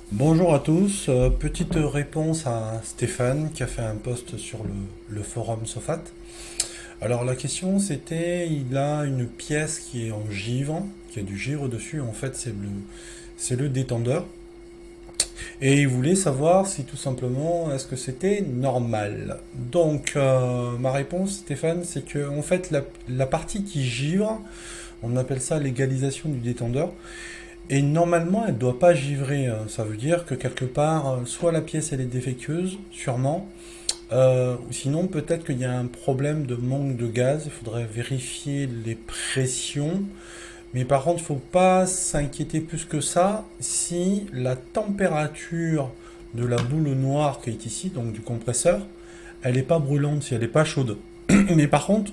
Bonjour à tous, petite réponse à Stéphane qui a fait un post sur le forum Sofat. Alors la question c'était, il a une pièce qui est en givre, qui a du givre dessus, en fait c'est le détendeur. Et il voulait savoir si tout simplement est-ce que c'était normal. Donc ma réponse Stéphane c'est que en fait la partie qui givre, on appelle ça l'égalisation du détendeur. Et normalement, elle ne doit pas givrer. Ça veut dire que quelque part, soit la pièce elle est défectueuse, sûrement, ou sinon peut-être qu'il y a un problème de manque de gaz. Il faudrait vérifier les pressions. Mais par contre, il ne faut pas s'inquiéter plus que ça si la température de la boule noire qui est ici, donc du compresseur, elle n'est pas brûlante, si elle n'est pas chaude. Mais par contre,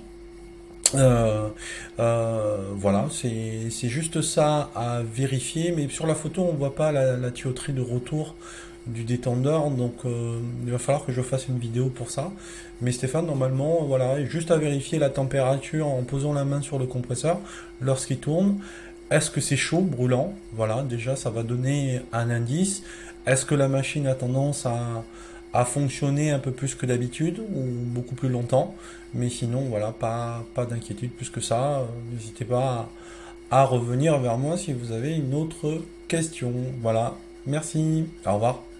voilà, c'est juste ça à vérifier, mais sur la photo on voit pas la tuyauterie de retour du détendeur, donc il va falloir que je fasse une vidéo pour ça. Mais Stéphane, normalement, voilà, juste à vérifier la température en posant la main sur le compresseur lorsqu'il tourne. Est-ce que c'est chaud, brûlant? Voilà, déjà ça va donner un indice. Est-ce que la machine a tendance à fonctionner un peu plus que d'habitude ou beaucoup plus longtemps? Mais sinon, voilà, pas d'inquiétude plus que ça. N'hésitez pas à revenir vers moi si vous avez une autre question. Voilà, merci, au revoir.